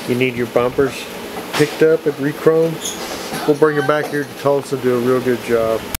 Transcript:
you need your bumpers picked up and re-chromed, we'll bring them back here to Tulsa and do a real good job.